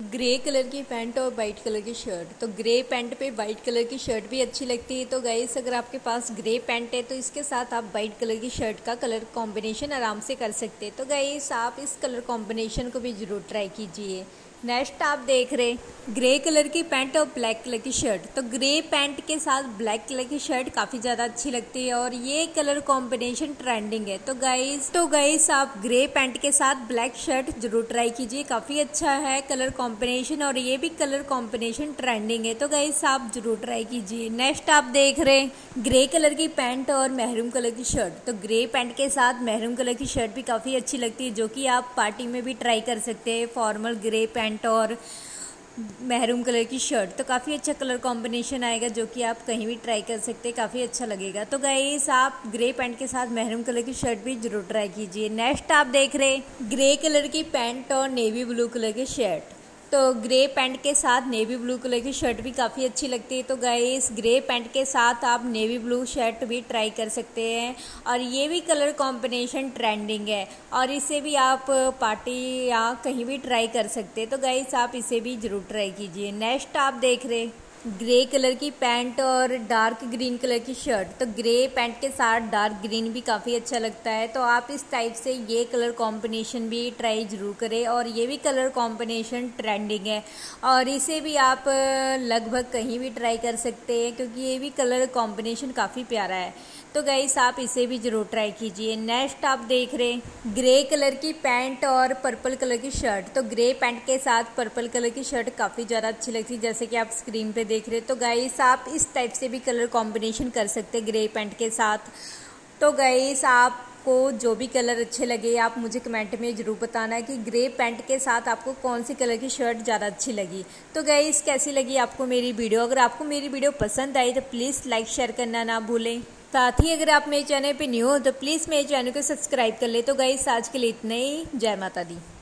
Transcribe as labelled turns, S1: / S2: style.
S1: Grey colour की pant और white colour की शर्ट। तो ग्रे पैंट पे वाइट कलर की शर्ट भी अच्छी लगती है। तो गाइस अगर आपके पास ग्रे पैंट है तो इसके साथ आप वाइट कलर की शर्ट का कलर कॉम्बिनेशन आराम से कर सकते हैं। तो गाइस आप इस कलर कॉम्बिनेशन को भी ज़रूर ट्राई कीजिए। नेक्स्ट आप देख रहे ग्रे कलर की पैंट और ब्लैक कलर की शर्ट। तो ग्रे पैंट के साथ ब्लैक कलर की शर्ट काफ़ी ज़्यादा अच्छी लगती है और ये कलर कॉम्बिनेशन ट्रेंडिंग है। तो गाइस आप ग्रे पैंट के साथ ब्लैक शर्ट जरूर ट्राई कीजिए, काफ़ी अच्छा है कलर कॉम्बिनेशन और ये भी कलर कॉम्बिनेशन ट्रेंडिंग है। तो गाइस आप जरूर ट्राई कीजिए। नेक्स्ट आप देख रहे ग्रे कलर की पैंट और महरून कलर की शर्ट। तो ग्रे पैंट के साथ महरून कलर की शर्ट भी काफ़ी अच्छी लगती है, जो कि आप पार्टी में भी ट्राई कर सकते हैं। फॉर्मल ग्रे पैंट और महरून कलर की शर्ट, तो काफ़ी अच्छा कलर कॉम्बिनेशन आएगा, जो कि आप कहीं भी ट्राई कर सकते हैं, काफ़ी अच्छा लगेगा। तो गाइस आप ग्रे पैंट के साथ महरून कलर की शर्ट भी जरूर ट्राई कीजिए। नेक्स्ट आप देख रहे ग्रे कलर की पैंट और नेवी ब्लू कलर की शर्ट। तो ग्रे पैंट के साथ नेवी ब्लू कलर की शर्ट भी काफ़ी अच्छी लगती है। तो गाइस ग्रे पैंट के साथ आप नेवी ब्लू शर्ट भी ट्राई कर सकते हैं और ये भी कलर कॉम्बिनेशन ट्रेंडिंग है और इसे भी आप पार्टी या कहीं भी ट्राई कर सकते हैं। तो गाइस आप इसे भी ज़रूर ट्राई कीजिए। नेक्स्ट आप देख रहे ग्रे कलर की पैंट और डार्क ग्रीन कलर की शर्ट। तो ग्रे पैंट के साथ डार्क ग्रीन भी काफ़ी अच्छा लगता है। तो आप इस टाइप से ये कलर कॉम्बिनेशन भी ट्राई ज़रूर करें और ये भी कलर कॉम्बिनेशन ट्रेंडिंग है और इसे भी आप लगभग कहीं भी ट्राई कर सकते हैं, क्योंकि ये भी कलर कॉम्बिनेशन काफ़ी प्यारा है। तो गाइस आप इसे भी ज़रूर ट्राई कीजिए। नेक्स्ट आप देख रहे ग्रे कलर की पैंट और पर्पल कलर की शर्ट। तो ग्रे पैंट के साथ पर्पल कलर की शर्ट काफ़ी ज़्यादा अच्छी लगती है, जैसे कि आप स्क्रीन पे देख रहे हैं। तो गाइस आप इस टाइप से भी कलर कॉम्बिनेशन कर सकते हैं ग्रे पैंट के साथ। तो गाइस आपको जो भी कलर अच्छे लगे आप मुझे कमेंट में ज़रूर बताना है कि ग्रे पैंट के साथ आपको कौन सी कलर की शर्ट ज़्यादा अच्छी लगी। तो गाइस कैसी लगी आपको मेरी वीडियो? अगर आपको मेरी वीडियो पसंद आई तो प्लीज़ लाइक शेयर करना ना भूलें। साथ ही अगर आप मेरे चैनल पे न्यू हो तो प्लीज़ मेरे चैनल को सब्सक्राइब कर ले। तो गाइस आज के लिए इतना ही। जय माता दी।